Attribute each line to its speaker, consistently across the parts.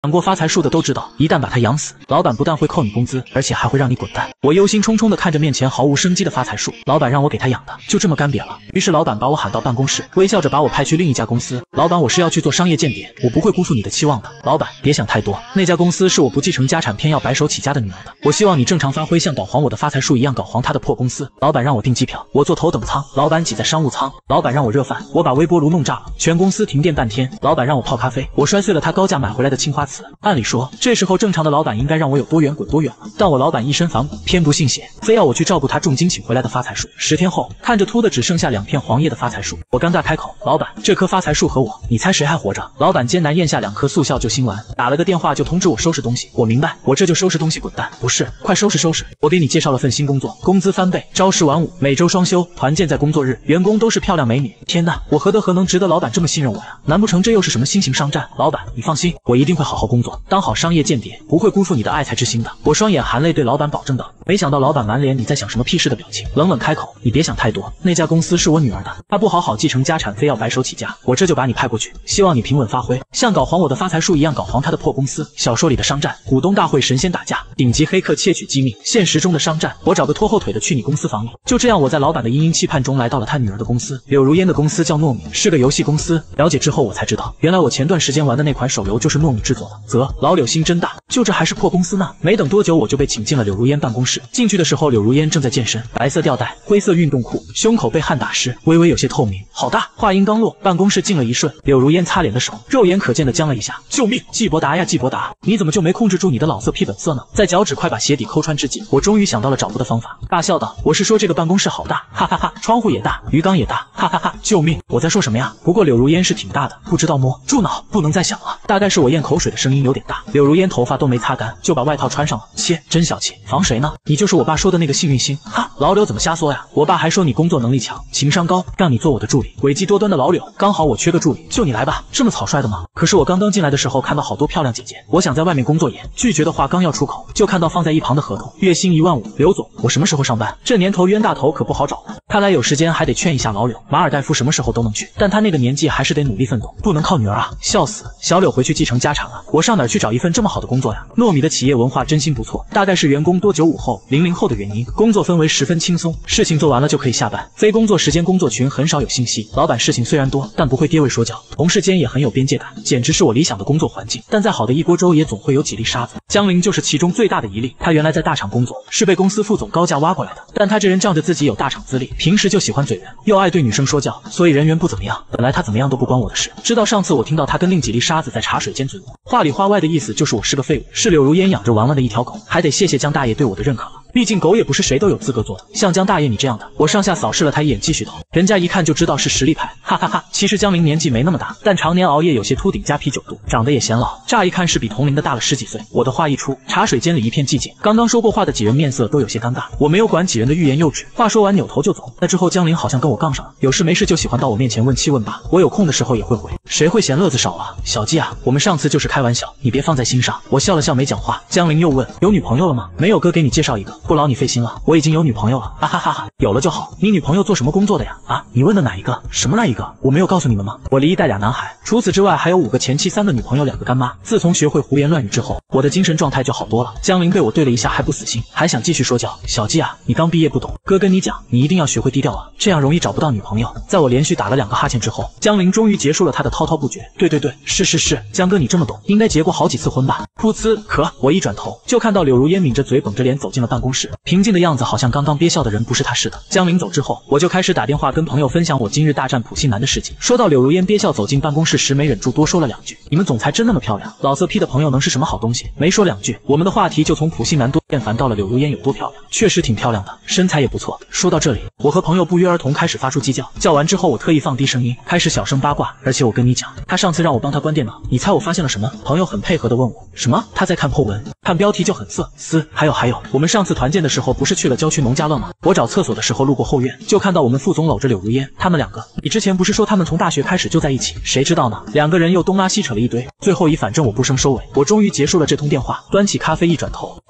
Speaker 1: 养过发财树的都知道，一旦把它养死，老板不但会扣你工资，而且还会让你滚蛋。我忧心忡忡地看着面前毫无生机的发财树，老板让我给他养的，就这么干瘪了。于是老板把我喊到办公室，微笑着把我派去另一家公司。老板，我是要去做商业间谍，我不会辜负你的期望的。老板，别想太多，那家公司是我不继承家产偏要白手起家的女儿的，我希望你正常发挥，像搞黄我的发财树一样搞黄他的破公司。老板让我订机票，我坐头等舱，老板挤在商务舱。老板让我热饭，我把微波炉弄炸了，全公司停电半天。老板让我泡咖啡，我摔碎了他高价买回来的青花瓷。按理说，这时候正常的老板应该让我有多远滚多远了，但我老板一身反骨，偏不信邪，非要我去照顾他重金请回来的发财树。10天后，看着秃的只剩下2片黄叶的发财树，我尴尬开口：“老板，这棵发财树和我，你猜谁还活着？”老板艰难咽下2颗速效救心丸，打了个电话就通知我收拾东西。我明白，我这就收拾东西滚蛋。不是，快收拾收拾！我给你介绍了份新工作，工资翻倍，朝10晚5，每周双休，团建在工作日，员工都是漂亮美女。天哪，我何德何能值得老板这么信任我呀？难不成这又是什么新型商战？老板，你放心，我一定会好好工作，当好商业间谍，不会辜负你的爱才之心的。我双眼含泪对老板保证道。没想到老板满脸你在想什么屁事的表情，冷冷开口：“你别想太多，那家公司是我女儿的，她不好好继承家产，非要白手起家，我这就把你派过去，希望你平稳发挥，像搞黄我的发财树一样搞黄她的破公司。”小说里的商战，股东大会神仙打架，顶级黑客窃取机密，现实中的商战，我找个拖后腿的去你公司防你。就这样，我在老板的殷殷期盼中来到了他女儿的公司。柳如烟的公司叫糯米，是个游戏公司。了解之后我才知道，原来我前段时间玩的那款手游就是糯米制作的。老柳心真大，就这还是破公司呢。没等多久我就被请进了柳如烟办公室。进去的时候，柳如烟正在健身，白色吊带，灰色运动裤，胸口被汗打湿，微微有些透明。好大！话音刚落，办公室静了一瞬，柳如烟擦脸的手肉眼可见的僵了一下。救命！季伯达呀，季伯达，你怎么就没控制住你的老色批本色呢？在脚趾快把鞋底抠穿之际，我终于想到了找补的方法，大笑道：“我是说这个办公室好大，哈哈哈，窗户也大，鱼缸也大，哈哈哈！救命！我在说什么呀？不过柳如烟是挺大的，不知道摸。住脑，不能再想了。大概是我咽口水的声音有点大。柳如烟头发都没擦干，就把外套穿上了。切，真小气，防谁呢？你就是我爸说的那个幸运星。哈，老柳怎么瞎说呀？我爸还说你工作能力强，情商高，让你做我的助理。诡计多端的老柳，刚好我缺个助理，就你来吧。这么草率的吗？可是我刚刚进来的时候看到好多漂亮姐姐，我想在外面工作也拒绝的话刚要出口，就看到放在一旁的合同，月薪1万5。刘总，我什么时候上班？这年头冤大头可不好找呢。看来有时间还得劝一下老柳，马尔代夫什么时候都能去，但他那个年纪还是得努力奋斗，不能靠女儿啊！笑死，小柳回去继承家产了，我上哪儿去找一份这么好的工作呀？糯米的企业文化真心不错，大概是员工多95后、00后的原因，工作氛围十分轻松，事情做完了就可以下班，非工作时间工作群很少有信息。老板事情虽然多，但不会跌位说教，同事间也很有边界感，简直是我理想的工作环境。但再好的一锅粥也总会有几粒沙子，江玲就是其中最大的一粒。他原来在大厂工作，是被公司副总高价挖过来的，但他这人仗着自己有大厂资历，平时就喜欢嘴人，又爱对女生说教，所以人缘不怎么样。本来他怎么样都不关我的事，直到上次我听到他跟另几粒沙子在茶水间嘴磨，话里话外的意思就是我是个废物，是柳如烟养着玩玩的一条狗，还得谢谢江大爷对我的认可了。毕竟狗也不是谁都有资格做的，像江大爷你这样的，我上下扫视了他一眼，继续投，人家一看就知道是实力派，哈哈哈。其实江玲年纪没那么大，但常年熬夜，有些秃顶加啤酒肚，长得也显老，乍一看是比同龄的大了10几岁。我的话一出，茶水间里一片寂静，刚刚说过话的几人面色都有些尴尬，我没有管几人的欲言又止，话说完扭头就走。那之后江玲好像跟我杠上了，有事没事就喜欢到我面前问七问八，我有空的时候也会回，谁会嫌乐子少啊？小鸡啊，我们上次就是开玩笑，你别放在心上。我笑了笑没讲话。江玲又问，有女朋友了吗？没有，哥给你介绍一个，不劳你费心了，我已经有女朋友了，哈哈哈哈。有了就好。你女朋友做什么工作的呀？啊，你问的哪一个？什么那一个？我没有告诉你们吗？我离异带俩男孩，除此之外还有5个前妻、3个女朋友、2个干妈。自从学会胡言乱语之后，我的精神状态就好多了。江玲被我对了一下还不死心，还想继续说教。小鸡啊，你刚毕业不懂，哥跟你讲，你一定要学会低调啊，这样容易找不到女朋友。在我连续打了2个哈欠之后，江玲终于结束了她的滔滔不绝。对，是，江哥你这么懂，应该结过好几次婚吧？噗呲，我一转头就看到柳如烟抿着嘴绷着脸走进了办公室，平静的样子好像刚刚憋笑的人不是她似的。江玲走之后，我就开始打电话跟朋友分享我今日大战普信男的事情。说到柳如烟憋笑走进办公室时，没忍住多说了2句，你们总裁真那么漂亮？老色批的朋友能是什么好东西？没说2句，我们的话题就从普信男多厌烦到了柳如烟有多漂亮。确实挺漂亮的，身材也不错。说到这里，我和朋友不约而同开始发出鸡叫，叫完之后我特意放低声音，开始小声八卦。而且我跟你讲，他上次让我帮他关电脑，你猜我发现了什么？朋友很配合的问我，什么？他在看po文，看标题就很色丝。还有，我们上次团建的时候不是去了郊区农家乐吗？我找厕所的时候路过后院，就看到我们副总搂着柳如烟，他们2个。你之前不是说他们从大学开始就在一起？谁知道呢？2个人又东拉西扯了一堆，最后反正我不胜收尾。我终于结束了这通电话，端起咖啡一转头，就看到柳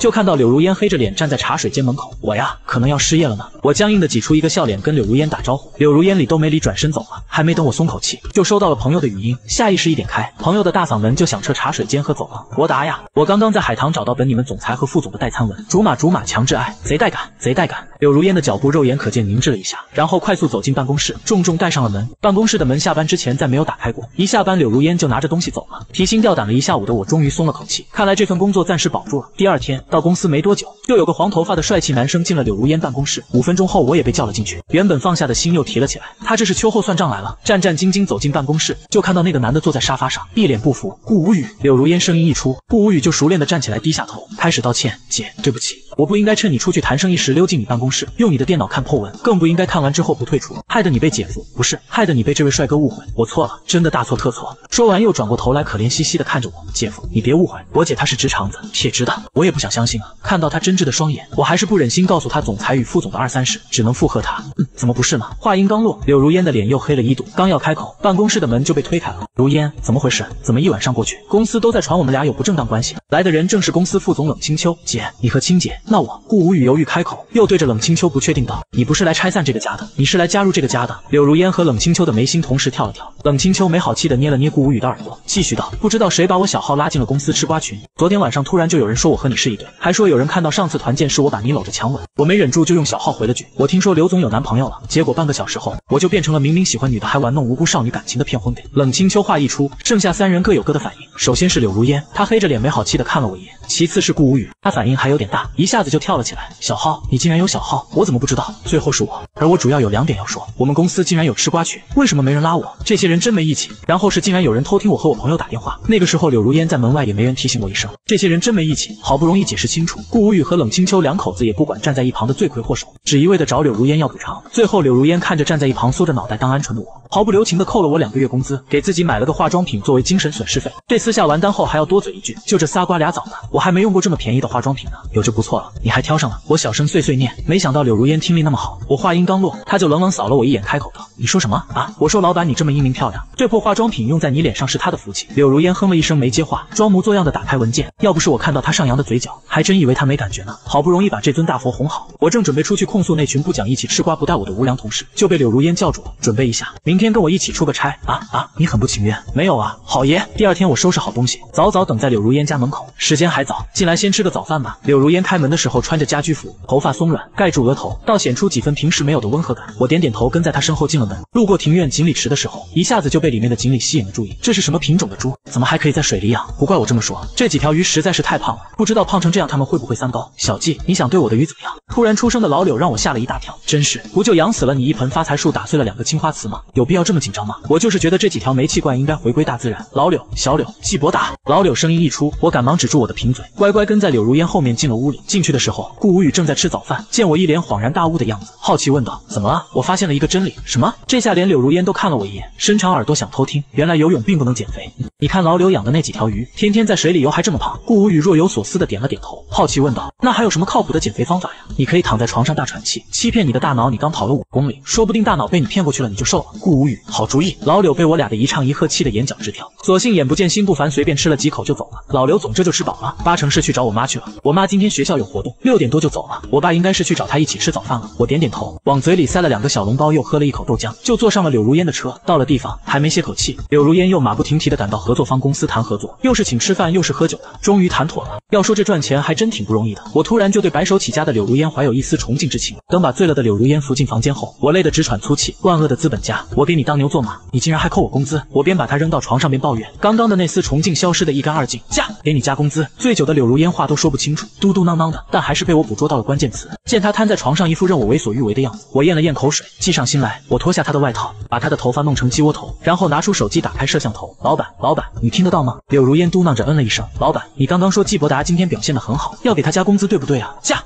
Speaker 1: 如烟黑着脸站在茶水间门口，我呀，可能要失业了呢。我僵硬的挤出一个笑脸，跟柳如烟打招呼。柳如烟理都没理，转身走了。还没等我松口气，就收到了朋友的语音，下意识一点开，朋友的大嗓门就响彻茶水间和走廊。博达呀，我刚刚在海棠找到本你们总裁和副总的代餐文，竹马强制爱，贼带感，贼带感。柳如烟的脚步肉眼可见凝滞了一下，然后快速走进办公室，重重带上了门。办公室的门下班之前再没有打开过，一下班柳如烟就拿着东西走了。提心吊胆了一下午的我终于松了口气，看来这份工作暂时保住了。第二天到公司没多久，又有个黄头发的帅气男生进了柳如烟办公室，5分钟后我也被叫了进去，原本放下的心又提了起来。他这是秋后算账来了，战战兢兢走进办公室，就看到那个男的坐在沙发上，一脸不服。顾无语，柳如烟声音一出，顾无语就熟练的站起来，低下头，开始道歉：“姐，对不起，我不应该趁你出去谈生意时溜进你办公室，用你的电脑看破文，更不应该看完之后不退出，害得你被姐夫，不是，害得你被这位帅哥误会，我错了，真的大错特错。”说完又转过头来，可怜兮兮的看着我：“姐夫，你别误会，我姐她是直肠子，铁直的。”我也不想相信啊，看到她真挚的双眼，我还是不忍心告诉她总裁与副总的2、3事，只能附和她：“怎么不是呢？”话音刚落，柳如烟的脸又黑了1度，刚要开口，办公室的门就被推开了。如烟，怎么回事？怎么一晚上过去，公司都在传我们俩有不正当关系？来的人正是公司副总冷清秋。姐，你和青姐，那我……顾无语犹豫开口，又对着冷清秋不确定道：“你不是来拆散这个家的，你是来加入这个家的。”柳如烟和冷清秋的眉心同时跳了跳，冷清秋没好气的捏了捏顾无语的耳朵，继续道：“不知道谁把我小号拉进了公司吃瓜群，昨天晚上突然就有人说我和你是一对，还说有人看到上次团建是我把你搂着强吻，我没忍住就用小号回了句：我听说刘总有男朋友了。结果半个小时后，我就变成了明明喜欢女的还玩弄无辜少女感情的骗婚给。”冷清秋话一出，剩下3人各有各的反应。首先是柳如烟，她黑着脸没好气的看了我一眼；其次是顾无语，她反应还有点大，一下子就跳了起来：“小号，你竟然有小号，我怎么不知道？”最后是我，而我主要有2点要说：我们公司竟然有吃瓜群，为什么没人拉我？这些人真没义气。然后是竟然有人偷听我和我朋友打电话，那个时候柳如烟在门外也没人提醒我一声，这些人真没义气。好不容易解释清楚，顾无语和冷清秋2口子也不管站在一旁的罪魁祸首，只一味的找柳如烟要补偿。最后柳如烟看着站在一旁缩着脑袋当鹌鹑的我，毫不留情的扣了我2个月工资，给自己买了个化妆品作为精神损失费。这私下完单后还要多嘴一句：“就这仨瓜俩枣的，我还没用过这么便宜的化妆品呢，有就不错了，你还挑上了。”我小声碎碎念，没想到柳如烟听力那么好，我话音刚落，她就冷冷扫了我一眼，开口道：“你说什么啊？”我说：“老板，你这么英明漂亮，这破化妆品用在你脸上是她的福气。”柳如烟哼了一声没接话，装模作样的打开文件。要不是我看到她上扬的嘴角，还真以为她没感觉呢。好不容易把这尊大佛哄好，我正准备出去控诉那群不讲义气吃瓜不带我的无良同事，就被柳如烟叫住了：“准备一下，明天跟我一起出个差。”你很不情愿？没有啊，好爷。第二天我收拾好东西，早早等在柳如烟家门口。时间还早，进来先吃个早饭吧。柳如烟开门的时候穿着家居服，头发松软，盖住额头，倒显出几分平时没有的温和感。我点点头，跟在她身后进了门。路过庭院锦鲤池的时候，一下子就被里面的锦鲤吸引了注意。这是什么品种的猪？怎么还可以在水里养？不怪我这么说，这几条鱼实在是太胖了，不知道胖成这样它们会不会3高？小季，你想对我的鱼怎么样？突然出生的老柳让我吓了一大跳，真是，不就养死了你一盆发财树，打碎了2个青花瓷吗？有必要这么紧张吗？我就是觉得这几条煤气罐应该回归大自然。老柳、小柳、季伯达。老柳声音一出，我赶忙止住我的贫嘴，乖乖跟在柳如烟后面进了屋里。进去的时候，顾无语正在吃早饭，见我一脸恍然大悟的样子，好奇问道：“怎么了？”我发现了一个真理。什么？这下连柳如烟都看了我一眼，伸长耳朵想偷听。原来游泳并不能减肥。你看老柳养的那几条鱼，天天在水里游还这么胖。顾无语若有所思的点了点头，好奇问道：“那还有什么靠谱的减肥方法呀？”你可以躺在床上大喘气，欺骗你的大脑你刚跑了5公里，说不定大脑被你骗过去了，你就瘦了。顾无语，好主意。老柳被我俩的一唱一和气的眼角直跳，索性眼不见心不烦，随便吃了几口就走了。老刘总这就吃饱了，8成是去找我妈去了。我妈今天学校有活动，6点多就走了。我爸应该是去找她一起吃早饭了。我点点头，往嘴里塞了2个小笼包，又喝了一口豆浆，就坐上了柳如烟的车。到了地方，还没歇口气，柳如烟又马不停蹄地赶到合作方公司谈合作，又是请吃饭又是喝酒的，终于谈妥了。要说这赚钱还真挺不容易的，我突然就对白手起家的柳如烟怀有一丝崇敬之情。等把醉了的柳如烟扶进房间后，我累得直喘粗气。万恶的资本家，我给你当牛做马，你竟然还扣我工资！我边把他扔到床上边抱怨，刚刚的那丝崇敬消失得一干二净。驾，给你加工资！醉酒的柳如烟话都说不清楚，嘟嘟囔囔的，但还是被我捕捉到了关键词。见他瘫在床上一副任我为所欲为的样子，我咽了咽口水，计上心来，我脱下他的外套，把他的头发弄成鸡窝头，然后拿出手机打开摄像头。老板，你听得到吗？柳如烟嘟囔着嗯了一声。老板，你刚刚说季伯达今天表现得很好，要给他加工资对不对啊？驾！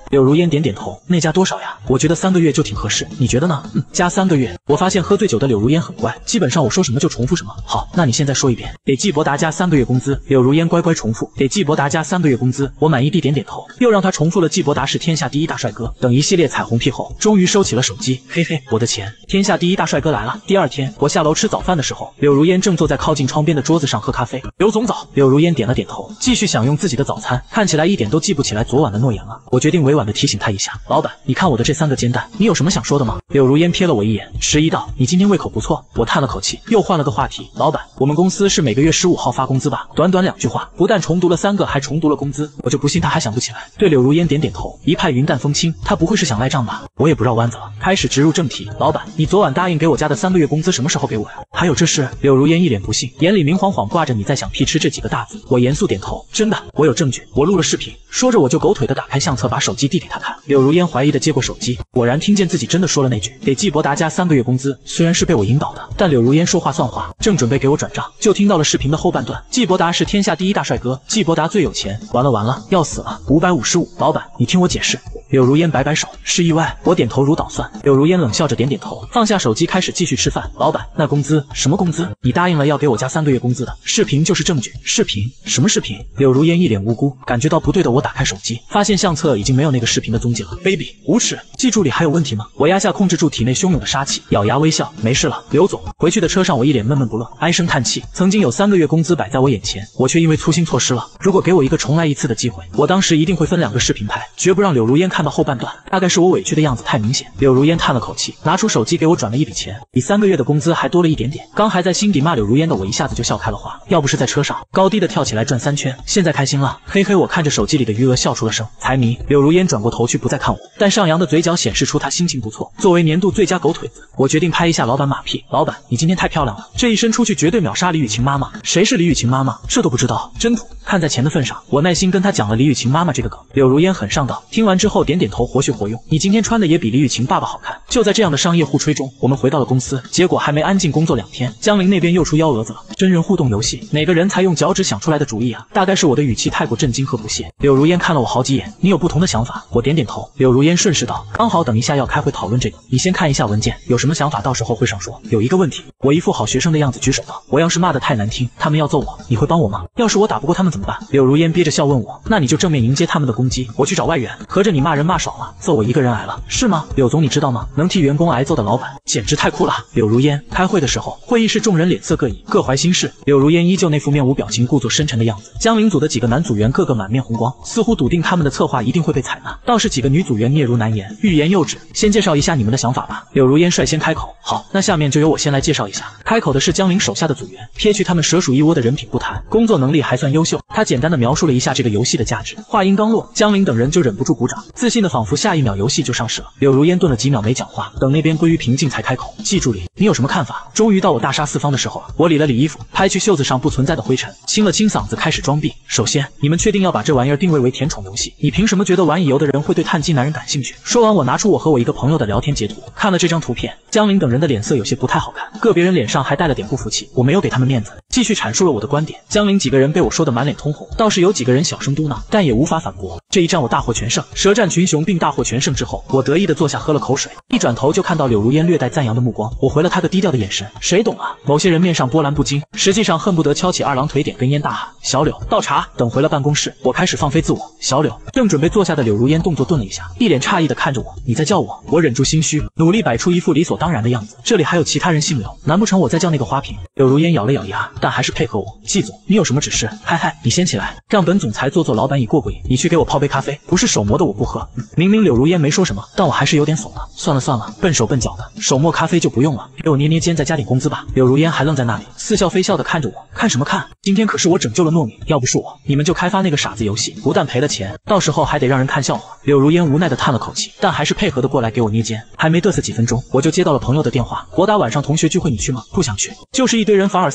Speaker 1: 柳如烟点点头，那加多少呀？我觉得3个月就挺合适，你觉得呢？加3个月。我发现喝醉酒的柳如烟很乖，基本上我说什么就重复什么。好，那你现在说一遍，给季伯达加3个月工资。柳如烟乖乖重复，给季伯达加3个月工资。我满意地点点头，又让他重复了季伯达是天下第一大帅哥等一系列彩虹屁后，终于收起了手机。嘿嘿，我的钱，天下第一大帅哥来了。第二天，我下楼吃早饭的时候，柳如烟正坐在靠近窗边的桌子上喝咖啡。刘总早。柳如烟点了点头，继续享用自己的早餐，看起来一点都记不起来昨晚的诺言了。我决定委婉地提醒他一下，老板，你看我的这3个煎蛋，你有什么想说的吗？柳如烟瞥了我一眼，迟疑道，你今天胃口不错。我叹了口气，又换了个话题，老板，我们公司是每个月15号发工资吧？短短2句话，不但重读了3个，还重读了工资，我就不信他还想不起来。对柳如烟点点头，一派云淡风轻，他不会是想赖账吧？我也不绕弯子了，开始直入正题，老板，你昨晚答应给我家的3个月工资什么时候给我呀？还有这事？柳如烟一脸不信，眼里明晃晃挂着你在想屁吃这几个大字。我严肃点头，真的，我有证据，我录了视频。说着我就狗腿的打开相册，把手机递给他看。柳如烟怀疑的接过手机，果然听见自己真的说了那句给季伯达加3个月工资。虽然是被我引导的，但柳如烟说话算话，正准备给我转账，就听到了视频的后半段，季伯达是天下第一大帅哥，季伯达最有钱。完了完了，要死了！555，老板，你听我解释。柳如烟摆摆手，是意外。我点头如捣蒜。柳如烟冷笑着点点头，放下手机开始继续吃饭。老板，那工资什么工资？你答应了要给我加3个月工资的，视频就是证据。视频？什么视频？柳如烟一脸无辜，感觉到不对的我打开手机，发现相册已经没有那个视频的踪迹了。baby， 无耻！记住里还有问题吗？我压下控制住体内汹涌的杀气，咬牙微笑，没事了，刘总。回去的车上我一脸闷闷不乐，唉声叹气。曾经有3个月工资摆在我眼前，我却因为粗心错失了。如果给我一个重来一次的机会，我当时一定会分2个视频拍，绝不让柳如烟看到后半段。大概是我委屈的样子太明显。柳如烟叹了口气，拿出手机给我转了一笔钱，比3个月的工资还多了一点点。刚还在心底骂柳如烟的我一下子就笑开了花，要不是在车上高低的跳起来转3圈，现在开心了。嘿嘿，我看着手机里的余额笑出了声。财迷。柳如烟转过头去不再看我，但上扬的嘴角显示出她心情不错。作为年度最佳狗腿子，我决定拍一下老板马屁。老板，你今天太漂亮了，这一身出去绝对秒杀李雨晴妈妈。谁是李雨晴妈妈？这都不知道，真土。看在钱的份上，我耐心跟他讲了李雨晴妈妈这个梗。柳如烟很上道，听完之后点点头，活学活用。你今天穿的也比李雨晴爸爸好看。就在这样的商业互吹中，我们回到了公司，结果还没安静工作2天，江林那边又出幺蛾子了。真人互动游戏，哪个人才用脚趾想出来的主意啊？大概是我的语气太过震惊和不屑。柳如烟看了我好几眼，你有不同的想法？我点点头。柳如烟顺势道，刚好等一下要开会讨论这个，你先看一下文件，有什么想法到时候会上说。有一个问题，我一副好学生的样子举手道，我要是骂得太难听，他们要揍我，你会帮我吗？要是我打不过他们怎么办？柳如烟憋着笑问我，那你就正面迎接他们的攻击，我去找外援，合着你骂人骂爽了，揍我一个人挨了，是吗？柳总你知道吗？能替员工挨揍的老板简直太酷了。柳如烟，开会的时候，会议室众人脸色各异，各怀心事。柳如烟依旧那副面无表情故作深沉的样子。江林组的几个男组员个个满面红光，似乎笃定他们的策划一定会被采纳，倒是几个女组员嗫嚅难言，欲言又止。先介绍一下你们的想法吧。柳如烟率先开口，好，那下面就由我先来介绍一下。开口的是江林手下的组员，撇去他们蛇鼠一窝的人品不谈，工作能力还算优秀。他简单的描述了一下这个游戏的价值，话音刚落，江林等人就忍不住鼓掌，自信的仿佛下一秒游戏就上市了。柳如烟顿了几秒没讲话，等那边归于平静才开口，季助理，你有什么看法？终于到我大杀四方的时候了。我理了理衣服，拍去袖子上不存在的灰尘，清了清嗓子开始装逼。首先，你们确定要把这玩意儿定位为甜宠游戏？你凭什么觉得玩乙游的人会对碳基男人感兴趣？说完，我拿出我和我一个朋友的聊天截图，看了这张图片，江林等人的脸色有些不太好看，个别人脸上还带了点不服气。我没有给他们面子，继续阐述了我的观点。江林几个人被我说得满脸通红，倒是有几个人小声嘟囔，但也无法反驳。这一战我大获全胜，舌战群雄并大获全胜之后，我得意地坐下喝了口水，一转头就看到柳如烟略带赞扬的目光，我回了他个低调的眼神，谁懂啊？某些人面上波澜不惊，实际上恨不得敲起二郎腿点根烟大喊小柳倒茶。等回了办公室，我开始放飞自我，小柳。正准备坐下的柳如烟动作顿了一下，一脸诧异地看着我，你在叫我？我忍住心虚，努力摆出一副理所当然的样子，这里还有其他人姓柳，难不成我在叫那个花瓶？柳如烟咬了咬牙，但还是配合我，季总，你有什么指示？嗨嗨，你先起来，让本总裁做老板乙过过瘾，你去给我泡杯咖啡，不是手磨的我不喝。明明柳如烟没说什么，但我还是有点怂了。算了算了，笨手笨脚的，手磨咖啡就不用了，给我捏捏肩，再加点工资吧。柳如烟还愣在那里，似笑非笑的看着我，看什么看？今天可是我拯救了糯米，要不是我，你们就开发那个傻子游戏，不但赔了钱，到时候还得让人看笑话。柳如烟无奈的叹了口气，但还是配合的过来给我捏肩。还没嘚瑟几分钟，我就接到了朋友的电话，国达晚上同学聚会你去吗？不想去，就是一堆人凡尔赛比来比去。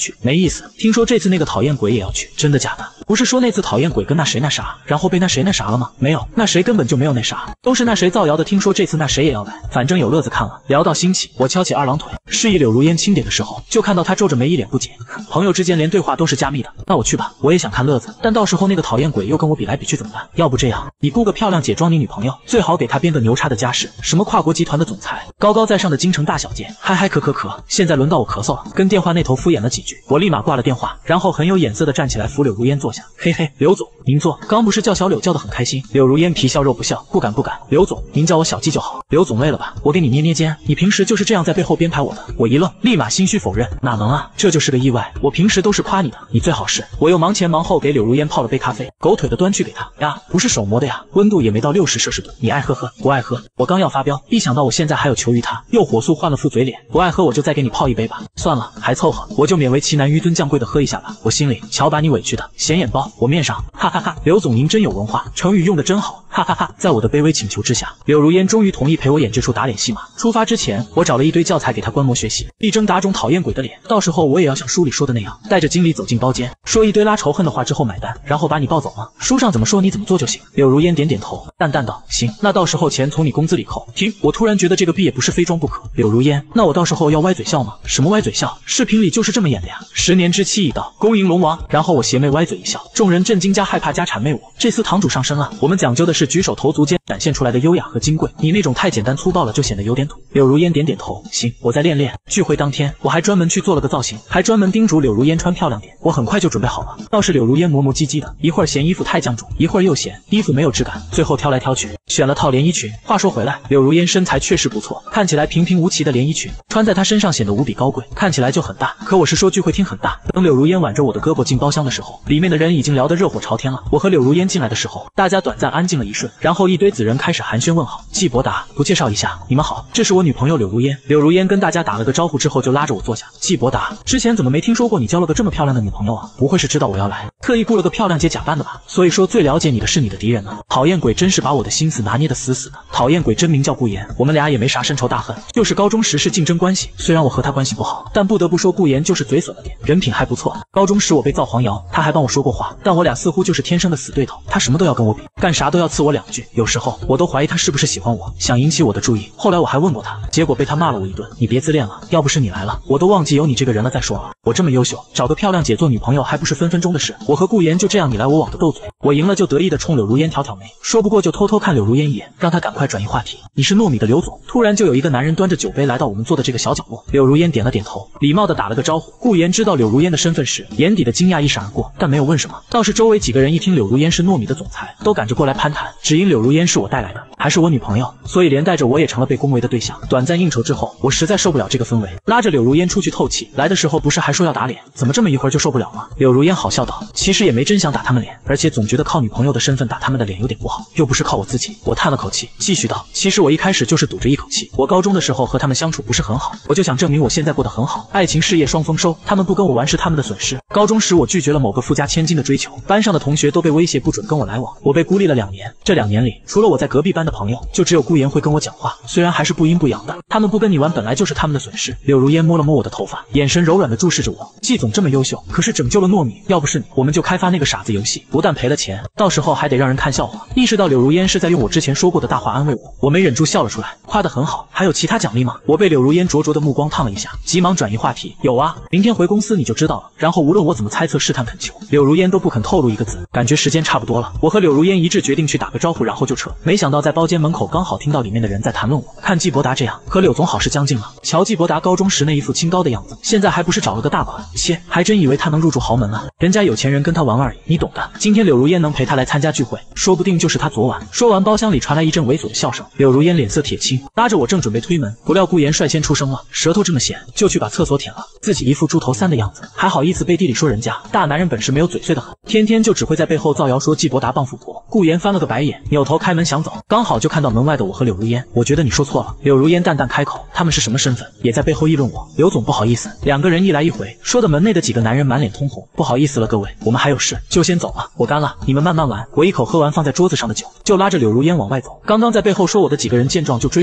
Speaker 1: 去，没意思。听说这次那个讨厌鬼也要去，真的假的？不是说那次讨厌鬼跟那谁那啥，然后被那谁那啥了吗？没有，那谁根本就没有那啥，都是那谁造谣的。听说这次那谁也要来，反正有乐子看了。聊到兴起，我敲起二郎腿，示意柳如烟轻点的时候，就看到他皱着眉一脸不解。朋友之间连对话都是加密的，那我去吧，我也想看乐子，但到时候那个讨厌鬼又跟我比来比去怎么办？要不这样，你雇个漂亮姐装你女朋友，最好给她编个牛叉的家世，什么跨国集团的总裁，高高在上的京城大小姐，嗨嗨咳，现在轮到我咳嗽了。跟电话那头敷衍了几句，我立马挂了电话，然后很有眼色的站起来扶柳如烟坐下。嘿嘿，柳总您坐，刚不是叫小柳叫得很开心？柳如烟皮笑肉不笑，不敢，柳总您叫我小季就好。柳总累了吧？我给你捏捏肩，你平时就是这样在背后编排我的。我一愣，立马心虚否认，哪能啊，这就是个意外，我平时都是夸你的，你最好是。我又忙前忙后给柳如烟泡了杯咖啡，狗腿的端去给她呀，不是手磨的呀，温度也没到60摄氏度，你爱喝喝，不爱喝。我刚要发飙，一想到我现在还有求于他，又火速换了副嘴脸，不爱喝我就再给你泡一杯吧，算了，还凑合，我就勉为其难纡尊降贵的喝一下吧。我心里瞧把你委屈的，显眼包，我面上哈哈哈，刘总您真有文化，成语用的真好，哈哈哈。在我的卑微请求之下，柳如烟终于同意陪我演这出打脸戏码。出发之前，我找了一堆教材给他观摩学习，力争打肿讨厌鬼的脸，到时候我也要像书里说的那样，带着经理走进包间，说一堆拉仇恨的话之后买单，然后把你抱走吗？书上怎么说你怎么做就行。柳如烟点点头，淡淡道，行，那到时候钱从你工资里扣。停，我突然觉得这个逼也不是非装不可。柳如烟，那我到时候要歪嘴笑吗？什么歪嘴笑？视频里就是这么演的呀。10年之期已到，恭迎龙王。然后我邪魅歪嘴一笑，众人震惊加害怕加谄媚我。这次堂主上身了，我们讲究的是举手投足间展现出来的优雅和金贵，你那种太简单粗暴了，就显得有点土。柳如烟点点头，行，我再练练。聚会当天，我还专门去做了个造型，还专门叮嘱柳如烟穿漂亮点。我很快就准备好了，倒是柳如烟磨磨唧唧的，一会儿嫌衣服太降重，一会儿又嫌衣服没有质感，最后挑来挑去选了套连衣裙。话说回来，柳如烟身材确实不错，看起来平平无奇的连衣裙穿在她身上显得无比高贵，看起来就很大。可我是说聚会厅很大。等柳如烟挽着我的胳膊进包厢的时候，里面的人已经聊得热火朝天了。我和柳如烟进来的时候，大家短暂安静了一瞬，然后一堆子人开始寒暄问好。季伯达，不介绍一下，你们好，这是我女朋友柳如烟。柳如烟跟大家打了个招呼之后就拉着我坐下。季伯达，之前怎么没听说过你交了个这么漂亮的女朋友啊？不会是知道我要来，特意雇了个漂亮姐假扮的吧？所以说最了解你的是你的敌人呢。讨厌鬼真是把我的心思拿捏得死死的。讨厌鬼真名叫顾言，我们俩也没啥深仇大恨，就是高中时是竞争关系。虽然我和他关系不好，但不得不说顾言就是嘴损了点，人品还不错。高中时我被造黄谣，他还帮我说过话，但我俩似乎就是天生的死对头，他什么都要跟我比，干啥都要刺我2句，有时候我都怀疑他是不是喜欢我，想引起我的注意。后来我还问过他，结果被他骂了我一顿，你别自恋了，要不是你来了，我都忘记有你这个人了。再说了，我这么优秀，找个漂亮姐做女朋友还不是分分钟的事。我和顾言就这样你来我往的斗嘴，我赢了就得意的冲柳如烟挑挑眉，说不过就偷偷看柳如烟一眼，让她赶快转移话题。你是糯米的刘总。突然就有一个男人端着酒杯来到我们坐的这个小角落，柳如烟点了点头，礼貌的打了个招呼。顾言知道柳如烟的身份时，眼底的惊讶一闪而过，但没有问什么。倒是周围几个人一听柳如烟是糯米的总裁，都赶着过来攀谈，只因柳如烟是我带来的，还是我女朋友，所以连带着我也成了被恭维的对象。短暂应酬之后，我实在受不了这个氛围，拉着柳如烟出去透气。来的时候不是还说要打脸，怎么这么一会儿就受不了了？柳如烟好笑道，其实也没真想打他们脸，而且总觉得靠女朋友的身份打他们的脸有点不好，又不是靠我自己。我叹了口气，继续道，其实我一开始就是赌着一口气，我高中的时候和他们相处不是很好，我就想证明我现在过得很好，爱情事业双丰收，他们不跟我玩是他们的损失。高中时我拒绝了某个富家千金的追求，班上的同学都被威胁不准跟我来往，我被孤立了2年。这2年里，除了我在隔壁班的朋友，就只有顾言会跟我讲话，虽然还是不阴不阳的，他们不跟你玩本来就是他们的损失。柳如烟摸了摸我的头发，眼神柔软的注视着我，季总这么优秀，可是拯救了糯米，要不是你，我们就开发那个傻子游戏，不但赔了钱，到时候还得让人看笑话。意识到柳如烟是在用我之前说过的大话安慰我，我没忍住笑了出来，夸得很好，还有其他奖励吗？我被柳如烟灼灼的目光烫了一下，急忙转移话题，有啊，明天回公司你就知道了。然后无论我怎么猜测试探恳求，柳如烟都不肯透露一个字。感觉时间差不多了，我和柳如烟一致决定去打个招呼，然后就撤。没想到在包间门口刚好听到里面的人在谈论我，看季伯达这样，和柳总好事将近了。瞧季伯达高中时那一副清高的样子，现在还不是找了个大款，切，还真以为他能入住豪门了。人家有钱人跟他玩而已，你懂的。今天柳如烟能陪他来参加聚会，说不定就是他昨晚。说完，包厢里传来一阵猥琐的笑声，柳如烟脸色铁青，拉着我正准备推门，不料顾言率先出声了，舌头这么咸，就去把厕所舔了。自己一副猪头3的样子，还好意思背地里说人家，大男人本事没有嘴碎的很，天天就只会在背后造谣说季伯达傍富婆。顾言翻了个白眼，扭头开门想走，刚好就看到门外的我和柳如烟。我觉得你说错了。柳如烟淡淡开口，他们是什么身份？也在背后议论我。刘总不好意思。2个人一来一回，说的门内的几个男人满脸通红。不好意思了各位，我们还有事，就先走了，我干了，你们慢慢玩。我一口喝完放在桌子上的酒，就拉着柳如烟往外走。刚刚在背后说我的几个人见状就追上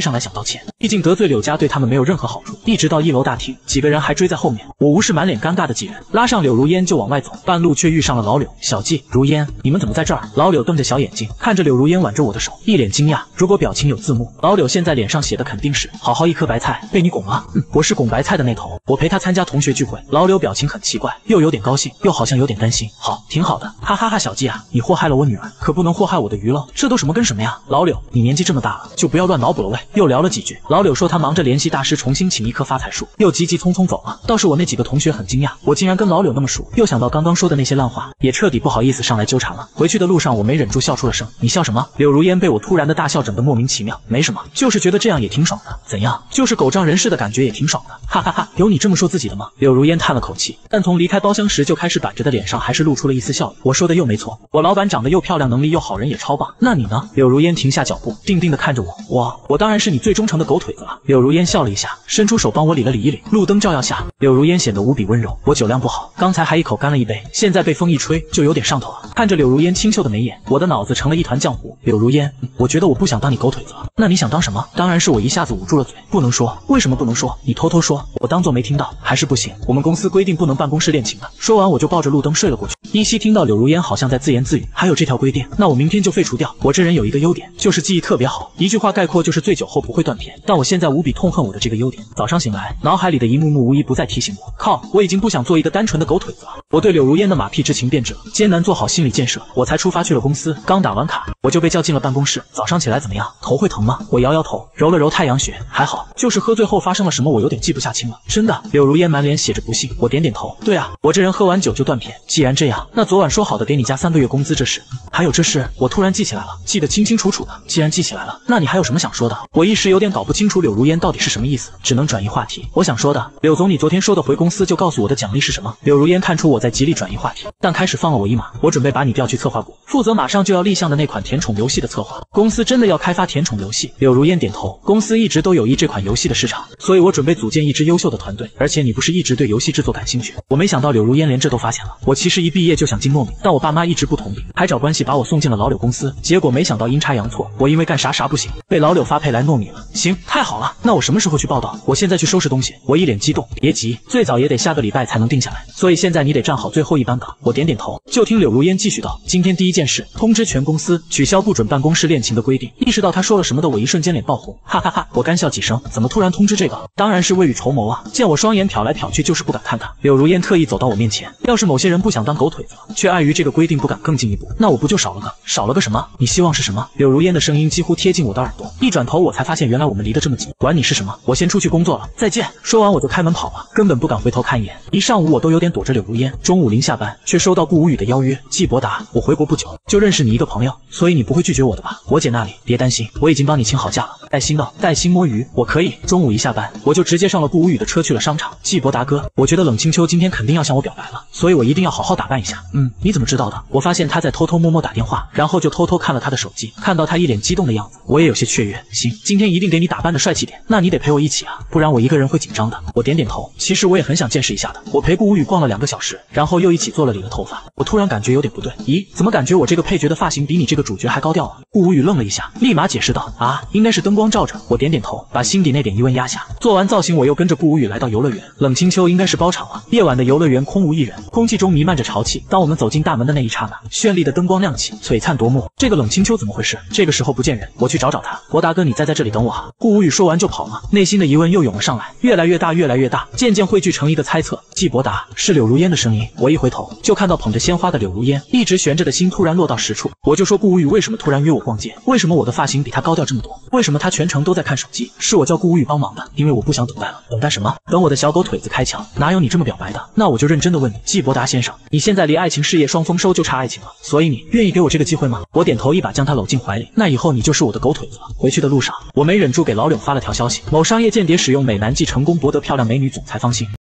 Speaker 1: 上来想道歉，毕竟得罪柳家对他们没有任何好处。一直到1楼大厅，几个人还追在后面，我无视满脸尴尬的几人，拉上柳如烟就往外走，半路却遇上了老柳、小季、如烟，你们怎么在这儿？老柳瞪着小眼睛看着柳如烟挽着我的手，一脸惊讶。如果表情有字幕，老柳现在脸上写的肯定是好好一颗白菜被你拱了。我是拱白菜的那头，我陪他参加同学聚会。老柳表情很奇怪，又有点高兴，又好像有点担心。好，挺好的，哈哈哈！小季啊，你祸害了我女儿，可不能祸害我的鱼喽。这都什么跟什么呀？老柳，你年纪这么大了，就不要乱脑补了喂。又聊了几句，老柳说他忙着联系大师重新请一棵发财树，又急急匆匆走了。倒是我那几个同学很惊讶，我竟然跟老柳那么熟，又想到刚刚说的那些烂话，也彻底不好意思上来纠缠了。回去的路上，我没忍住笑出了声。你笑什么？柳如烟被我突然的大笑整得莫名其妙。没什么，就是觉得这样也挺爽的。怎样？就是狗仗人势的感觉也挺爽的。哈哈哈，有你这么说自己的吗？柳如烟叹了口气，但从离开包厢时就开始板着的脸上还是露出了一丝笑意。我说的又没错，我老板长得又漂亮，能力又好，人也超棒。那你呢？柳如烟停下脚步，定定地看着我。我当然是你最忠诚的狗腿子了。柳如烟笑了一下，伸出手帮我理了理衣领。路灯照耀下，柳如烟显得无比温柔。我酒量不好，刚才还一口干了一杯，现在被风一吹就有点上头了。看着柳如烟清秀的眉眼，我的脑子成了一团浆糊。柳如烟，我觉得我不想当你狗腿子了。那你想当什么？当然是我一下子捂住了嘴，不能说。为什么不能说？你偷偷说，我当作没听到。还是不行，我们公司规定不能办公室恋情的。说完我就抱着路灯睡了过去。依稀听到柳如烟好像在自言自语，还有这条规定，那我明天就废除掉。我这人有一个优点，就是记忆特别好，一句话概括就是醉酒后不会断片。但我现在无比痛恨我的这个优点。早上醒来，脑海里的一幕幕无一不在提醒我，靠，我已经不想做一个单纯的狗腿子了。我对柳如烟的马屁之情变质了，艰难做好心理建设，我才出发去了公司。刚打完卡，我就被叫进了办公室。早上起来怎么样？头会疼吗？我摇摇头，揉了揉太阳穴，还好，就是喝醉后发生了什么，我有点记不下清了。真的？柳如烟满脸写着不信。我点点头，对啊，我这人喝完酒就断片。既然这样，那昨晚说好的给你加3个月工资这事，还有这事，我突然记起来了，记得清清楚楚的。既然记起来了，那你还有什么想说的？我一时有点搞不清楚柳如烟到底是什么意思，只能转移话题。我想说的，柳总，你昨天说的回公司就告诉我的奖励是什么？柳如烟看出我在极力转移话题，但开始放了我一马。我准备把你调去策划部，负责马上就要立项的那款甜宠游戏的策划。公司真的要开发甜宠游戏？柳如烟点头，公司一直都有意这款游戏的市场，所以我准备组建一支优秀的团队。而且你不是一直对游戏制作感兴趣？我没想到柳如烟连这都发现了。我其实一毕业就想进糯米，但我爸妈一直不同意，还找关系把我送进了老柳公司。结果没想到阴差阳错，我因为干啥不行，被老柳发配来糯米了。行，太好了，那我什么时候去报道？我现在去收拾东西。我一脸激动，别急，最早也得下个礼拜才能定下来，所以现在你得站好最后一班岗。我点点头，就听柳如烟继续道，今天第一件事，通知全公司取消不准办公室恋情的规定。意识到他说了什么的我一瞬间脸爆红，哈哈哈，我干笑几声，怎么突然通知这个？当然是未雨绸缪啊。见我双眼瞟来瞟去，就是不敢看他。柳如烟特意走到我面前，要是某些人不想当狗腿子了，却碍于这个规定不敢更进一步，那我不就少了个什么？你希望是什么？柳如烟的声音几乎贴近我的耳朵，一转头我才发现原来我们离得这么近。管你是什么，我先出去工作了，再见。说完我就开门跑了，根本不敢回头看一眼。一上午我都有点躲着柳如烟。中午临下班，却收到顾无语的邀约。季伯达，我回国不久就认识你一个朋友，所以你不会拒绝我的吧？我姐那里别担心，我已经帮你请好假了。带薪的，带薪摸鱼，我可以。中午一下班，我就直接上了顾无语的车去了商场。季伯达哥，我觉得冷清秋今天肯定要向我表白了，所以我一定要好好打扮一下。你怎么知道的？我发现他在偷偷摸摸打电话，然后就偷偷看了他的手机，看到他一脸激动的样子，我也有些雀跃。行，今天一定给你打扮的帅气点，那你得陪我一起啊，不然我一个人会紧张的。我点点头，其实我也很想见识一下的。我陪顾无语逛了2个小时，然后又一起做了理了头发。我突然感觉有点不对，咦，怎么感觉我这个配角的发型比你这个主角还高调啊？顾无语愣了一下，立马解释道，啊，应该是灯光照着。我点点头，把心底那点疑问压下。做完造型，我又跟着顾无语来到游乐园。冷清秋应该是包场了。夜晚的游乐园空无一人，空气中弥漫着潮气。当我们走进大门的那一刹那，绚丽的灯光亮起，璀璨夺目。这个冷清秋怎么回事？这个时候不见人，我去找他。博达哥，你再在这里等我哈。顾无语说完就跑了，内心的疑问又涌了上来，越来越大，越来越大，渐渐汇聚成一个猜测。季伯达，是柳如烟的声音。我一回头就看到捧着鲜花的柳如烟，一直悬着的心突然落到实处。我就说顾无语为什么突然约我逛街？为什么我的发型比他高调这么多？为什么他全程都在看手机？是我叫顾无语帮忙的，因为我不想等待了。等待什么？等我的小狗腿子开枪。哪有你这么表白的？那我就认真的问你，季伯达先生，你现在离爱情事业双丰收就差爱情了，所以你愿意给我这个机会吗？我点头，一把将他搂进怀里。那以后你就是我的狗腿子了。回去的路上，我没忍住给老柳发了条消息，某商业间谍使用美男计成功博得漂亮美女总裁芳心。